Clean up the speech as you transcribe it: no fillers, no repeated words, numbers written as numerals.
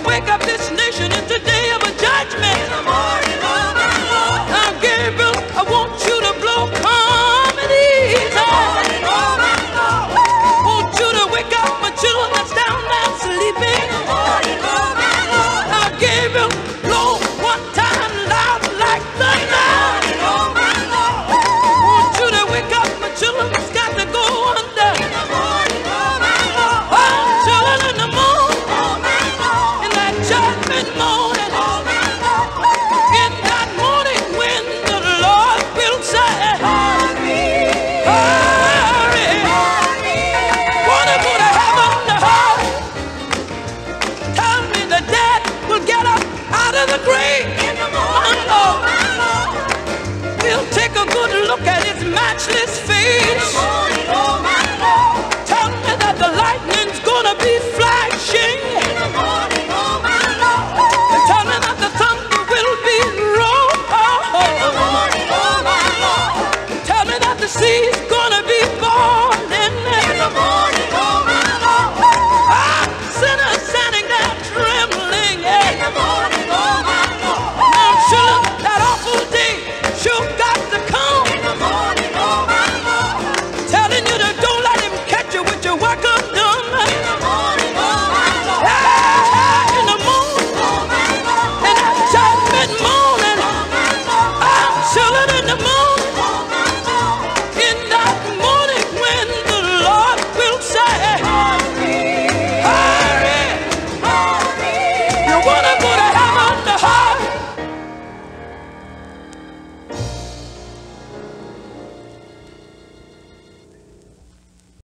wake up this nation in the day of a judgment. In the morning, oh my Lord. Now, Gabriel, I want you to blow calm and easy. In the morning, oh my Lord. Want you to wake up my children that's down there sleeping. In the morning, oh my Lord. Now, Gabriel, blow one time loud like thunder. In the morning, oh my Lord. Want you to wake up my children that's got to go under. In the morning, oh my Lord. Oh, children in the morning, oh my Lord. In that judgment morning, oh my Lord. In that morning when the Lord will say, hurry, hurry, hurry. Wanna go to heaven to hurry. Tell me the dead will get up out of the grave. In the morning, oh my Lord. We'll take a good look at his matchless face.